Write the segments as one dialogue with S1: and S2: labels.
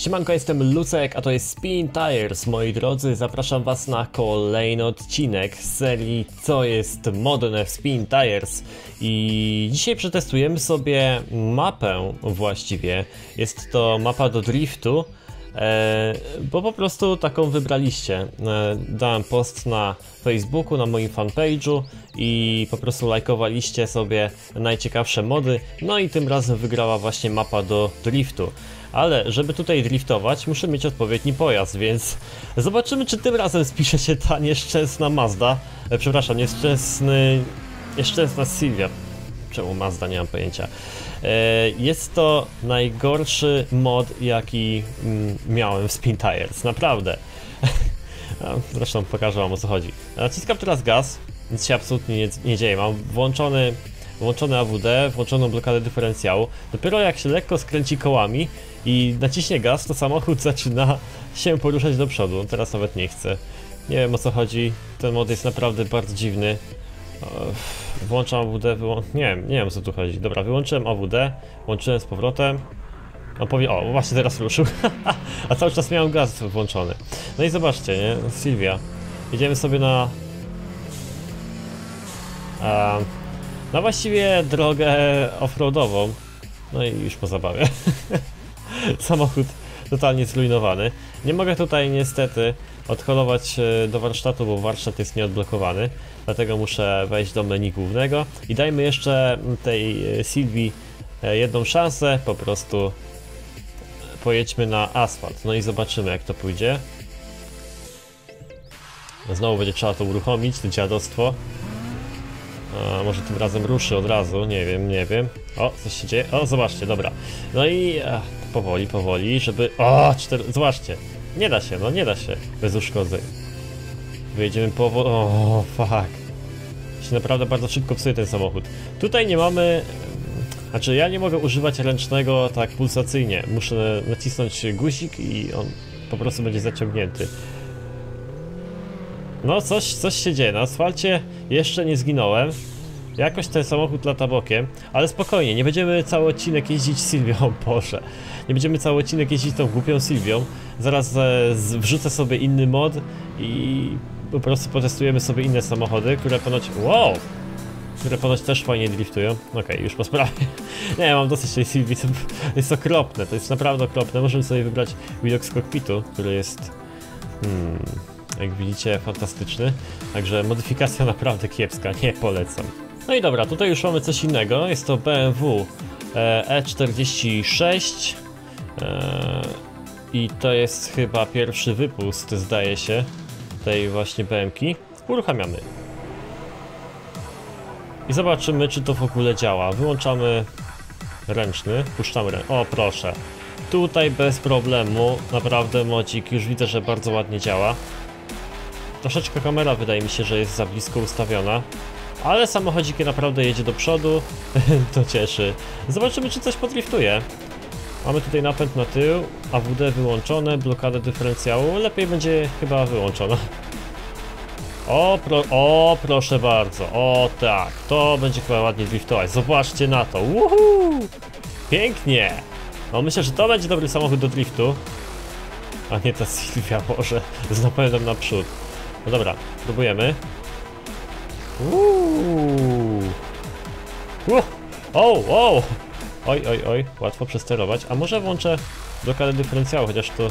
S1: Siemanko, jestem Lucek, a to jest Spin Tires. Moi drodzy, zapraszam was na kolejny odcinek z serii Co jest modne w Spin Tires. I dzisiaj przetestujemy sobie mapę właściwie. Jest to mapa do driftu, bo po prostu taką wybraliście. Dałem post na Facebooku, na moim fanpage'u i po prostu lajkowaliście sobie najciekawsze mody. No i tym razem wygrała właśnie mapa do driftu. Ale żeby tutaj driftować, muszę mieć odpowiedni pojazd, więc zobaczymy, czy tym razem spisze się ta nieszczęsna Mazda. Przepraszam, nieszczęsna Silvia. Czemu Mazda? Nie mam pojęcia. Jest to najgorszy mod, jaki miałem w Spin Tires, naprawdę. Zresztą pokażę wam, o co chodzi. Naciskam teraz gaz, nic się absolutnie nie dzieje. Mam włączony AWD, włączoną blokadę dyferencjału. Dopiero jak się lekko skręci kołami i naciśnie gaz, to samochód zaczyna się poruszać do przodu. Teraz nawet nie chcę. Nie wiem, o co chodzi. Ten mod jest naprawdę bardzo dziwny. Włączam AWD, nie wiem, o co tu chodzi. Dobra, wyłączyłem AWD, włączyłem z powrotem. O, właśnie teraz ruszył. A cały czas miałem gaz włączony. No i zobaczcie, nie? Silvia. Jedziemy sobie na właściwie drogę offroadową. No i już po zabawie. Samochód totalnie zrujnowany. Nie mogę tutaj niestety odholować do warsztatu, bo warsztat jest nieodblokowany. Dlatego muszę wejść do menu głównego. I dajmy jeszcze tej Silvii jedną szansę. Po prostu pojedźmy na asfalt. No i zobaczymy, jak to pójdzie. Znowu będzie trzeba to uruchomić, to dziadostwo. A może tym razem ruszy od razu, nie wiem. O, coś się dzieje. O, zobaczcie, dobra. No i powoli, żeby... zobaczcie. Nie da się bez uszkodzeń. Wyjedziemy powoli. O, fuck. Się naprawdę bardzo szybko psuje ten samochód. Tutaj nie mamy... Znaczy, ja nie mogę używać ręcznego tak pulsacyjnie. Muszę nacisnąć guzik i on po prostu będzie zaciągnięty. No, coś się dzieje. Na asfalcie jeszcze nie zginąłem. Jakoś ten samochód lata bokiem. Ale spokojnie, nie będziemy cały odcinek jeździć Silvią, Boże. Nie będziemy cały odcinek jeździć tą głupią Silvią. Zaraz wrzucę sobie inny mod i po prostu potestujemy sobie inne samochody, które ponoć też fajnie driftują. Okej, już po sprawie. Nie, mam dosyć tej Silvii, to jest okropne, to jest naprawdę okropne. Możemy sobie wybrać widok z kokpitu, który jest... jak widzicie, fantastyczny. Także modyfikacja naprawdę kiepska, nie polecam. No i dobra, tutaj już mamy coś innego. Jest to BMW E46 i to jest chyba pierwszy wypust, zdaje się, tej właśnie BM-ki. Uruchamiamy. I zobaczymy, czy to w ogóle działa. Wyłączamy ręczny, puszczamy ręczny. O, proszę. Tutaj bez problemu, naprawdę modzik, już widzę, że bardzo ładnie działa. Troszeczkę kamera wydaje mi się, że jest za blisko ustawiona. Ale samochodzik naprawdę jedzie do przodu. To cieszy. Zobaczymy, czy coś podriftuje. Mamy tutaj napęd na tył, AWD wyłączone, blokadę dyferencjału. Lepiej będzie chyba wyłączona. O, proszę bardzo. O tak, to będzie chyba ładnie driftować. Zobaczcie na to. Woohoo! Pięknie. No myślę, że to będzie dobry samochód do driftu. A nie ta Silvia, może z napędem naprzód. No dobra, próbujemy. Oj, łatwo przesterować. A może włączę blokadę dyferencjału, chociaż to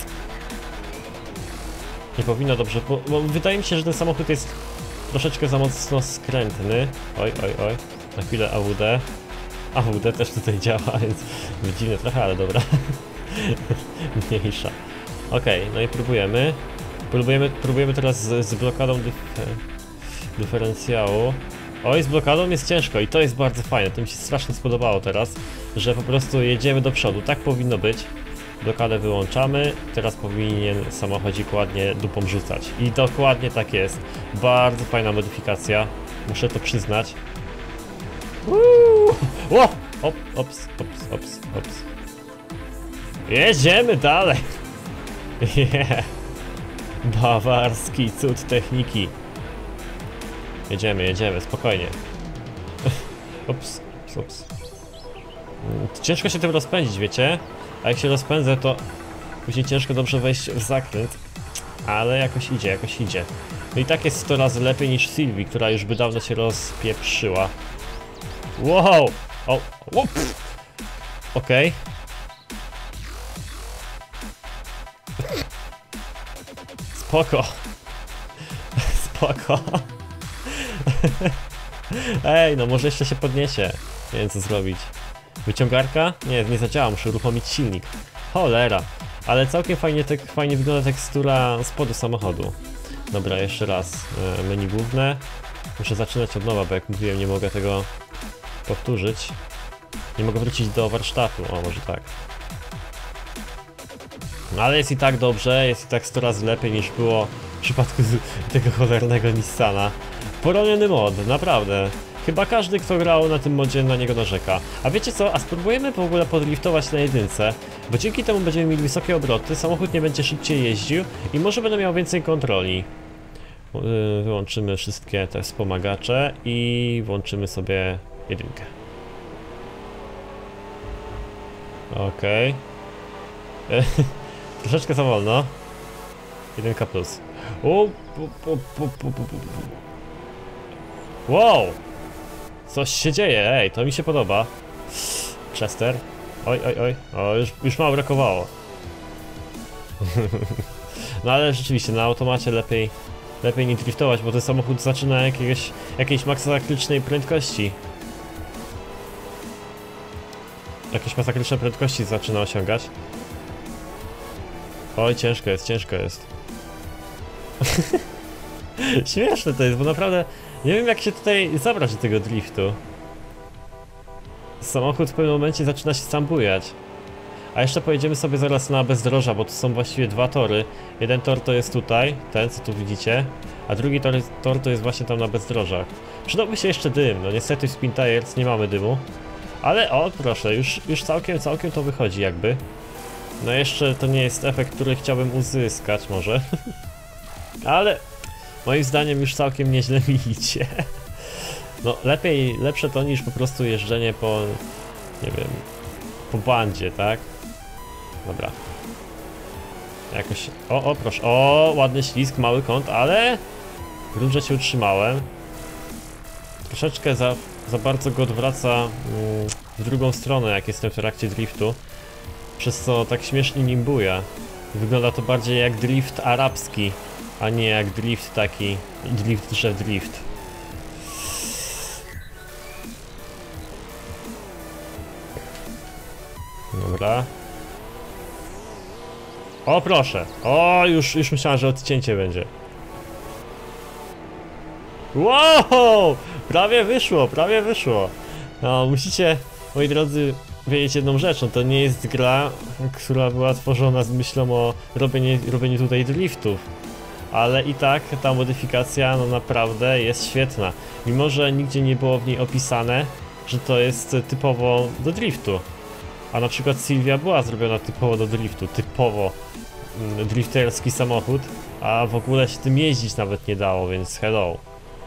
S1: nie powinno dobrze, bo wydaje mi się, że ten samochód jest troszeczkę za mocno skrętny. Oj. Na chwilę AWD. AWD też tutaj działa, więc dziwne trochę, ale dobra. Mniejsza. Okej, no i próbujemy. Próbujemy teraz z blokadą dyferencjału. Oj, z blokadą jest ciężko i to jest bardzo fajne. To mi się strasznie spodobało teraz, że po prostu jedziemy do przodu. Tak powinno być. Blokadę wyłączamy. Teraz powinien samochodzik ładnie dupą rzucać. I dokładnie tak jest. Bardzo fajna modyfikacja. Muszę to przyznać. Ops. Jedziemy dalej. Yeah. Bawarski cud techniki. Jedziemy, spokojnie. Ops. Ciężko się tym rozpędzić, wiecie? A jak się rozpędzę, to Później ciężko dobrze wejść w zakręt, ale jakoś idzie, jakoś idzie. No i tak jest 100 razy lepiej niż Sylwii, która już by dawno się rozpieprzyła. Wow! O! Okej. Spoko. Spoko. Ej, no może jeszcze się podniesie. Nie wiem co zrobić. Wyciągarka? Nie, nie zadziała, muszę uruchomić silnik. Cholera. Ale całkiem fajnie wygląda tekstura spodu samochodu. Dobra, jeszcze raz. Menu główne. Muszę zaczynać od nowa, bo jak mówiłem, nie mogę tego powtórzyć. Nie mogę wrócić do warsztatu, o może tak. No ale jest i tak dobrze, jest i tak 100 razy lepiej niż było w przypadku tego cholernego Nissana. Poroniony mod, naprawdę. Chyba każdy, kto grał na tym modzie, na niego narzeka. A wiecie co? A spróbujemy w ogóle podriftować na jedynce, bo dzięki temu będziemy mieli wysokie obroty, samochód nie będzie szybciej jeździł i może będę miał więcej kontroli. Wyłączymy wszystkie te wspomagacze i włączymy sobie jedynkę. Okej. Troszeczkę za wolno. 1K plus. Wow! Coś się dzieje, ej, to mi się podoba. Chester. Oj, oj, oj. O, już mało brakowało. No ale rzeczywiście, na automacie lepiej nie driftować, bo ten samochód zaczyna jakiejś masakrycznej prędkości. Jakieś masakryczne prędkości zaczyna osiągać. Oj, ciężko jest, ciężko jest. Śmieszne to jest, bo naprawdę nie wiem jak się tutaj zabrać do tego driftu. Samochód w pewnym momencie zaczyna się sam bujać. A jeszcze pojedziemy sobie zaraz na bezdroża, bo tu są właściwie dwa tory. Jeden tor to jest tutaj, ten co tu widzicie, a drugi tor to jest właśnie tam na bezdrożach. Przydałby się jeszcze dym, no niestety w Spin Tires nie mamy dymu. Ale o proszę, już całkiem to wychodzi jakby. No jeszcze to nie jest efekt, który chciałbym uzyskać może. Ale moim zdaniem już całkiem nieźle mi idzie. No lepsze to niż po prostu jeżdżenie po, nie wiem, po bandzie, tak? Dobra. Jakoś, o proszę, o ładny ślizg, mały kąt, ale dobrze się utrzymałem. Troszeczkę za bardzo go odwraca w drugą stronę, jak jestem w trakcie driftu. Przez co tak śmiesznie nim buja. Wygląda to bardziej jak drift arabski, a nie jak drift taki, drift. Dobra. O proszę, o już myślałem, że odcięcie będzie. Wow! Prawie wyszło. No, musicie, moi drodzy, wiedzieć jedną rzeczą, to nie jest gra, która była tworzona z myślą o robieniu tutaj driftów. Ale i tak ta modyfikacja no naprawdę jest świetna. Mimo że nigdzie nie było w niej opisane, że to jest typowo do driftu. A na przykład Sylwia była zrobiona typowo do driftu, typowo drifterski samochód, a w ogóle się tym jeździć nawet nie dało, więc hello.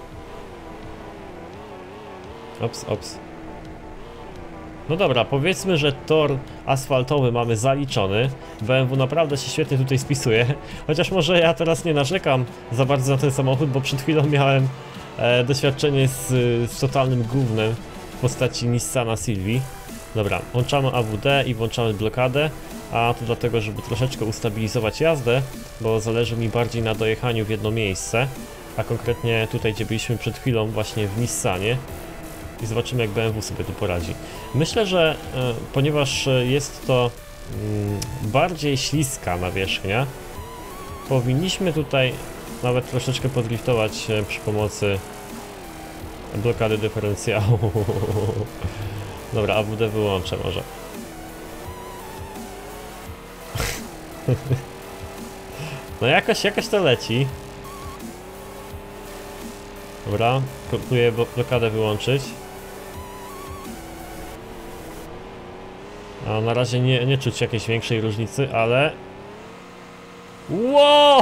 S1: Ops. No dobra, powiedzmy, że tor asfaltowy mamy zaliczony. BMW naprawdę się świetnie tutaj spisuje. Chociaż może ja teraz nie narzekam za bardzo na ten samochód, bo przed chwilą miałem doświadczenie z totalnym gównem w postaci Nissana Sylwii. Dobra, włączamy AWD i włączamy blokadę. A to dlatego, żeby troszeczkę ustabilizować jazdę, bo zależy mi bardziej na dojechaniu w jedno miejsce. A konkretnie tutaj, gdzie byliśmy przed chwilą właśnie w Nissanie. I zobaczymy jak BMW sobie tu poradzi. Myślę, że ponieważ jest to bardziej śliska nawierzchnia, powinniśmy tutaj nawet troszeczkę podriftować przy pomocy blokady dyferencjału. Dobra, AWD wyłączę może. No jakoś to leci. Dobra, próbuję blokadę wyłączyć. A na razie nie czuć jakiejś większej różnicy, ale... Wow!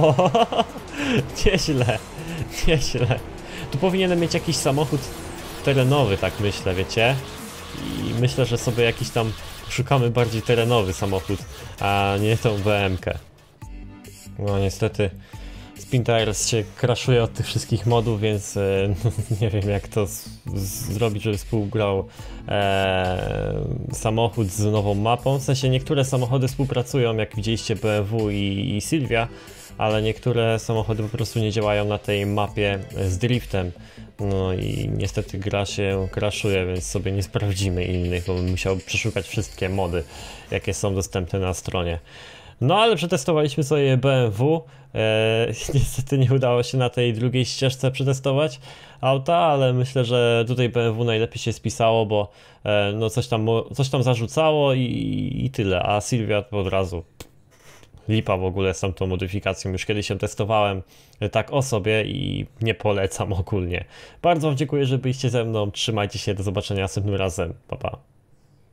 S1: Nieźle. Tu powinienem mieć jakiś samochód terenowy, tak myślę, wiecie? I myślę, że sobie jakiś tam szukamy bardziej terenowy samochód, a nie tą BM-kę. No niestety Spin Tires się crashuje od tych wszystkich modów, więc nie wiem jak to zrobić, żeby współgrał samochód z nową mapą. W sensie niektóre samochody współpracują, jak widzieliście BMW i Silvia, ale niektóre samochody po prostu nie działają na tej mapie z driftem. No i niestety gra się crashuje, więc sobie nie sprawdzimy innych, bo bym musiał przeszukać wszystkie mody, jakie są dostępne na stronie. No ale przetestowaliśmy sobie BMW, niestety nie udało się na tej drugiej ścieżce przetestować auta, ale myślę, że tutaj BMW najlepiej się spisało, bo no coś tam zarzucało i tyle, a Silvia to od razu lipa w ogóle z tamtą modyfikacją, już kiedyś się testowałem tak o sobie i nie polecam ogólnie. Bardzo wam dziękuję, że byliście ze mną, trzymajcie się, do zobaczenia następnym razem, pa pa.